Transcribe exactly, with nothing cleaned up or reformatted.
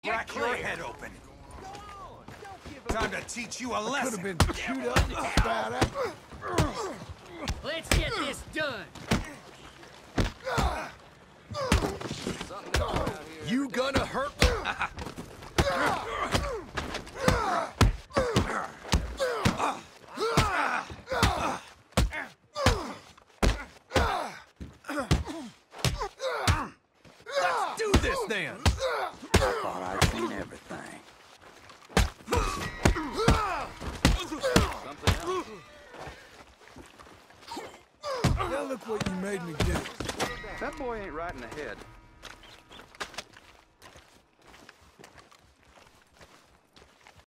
crack your head open. Time to teach you a lesson. Could have been chewed up and spat out. Let's get this done. You gonna hurt? Let's do this then. I thought I'd seen everything. Now look what you made me do. That boy ain't right in the head.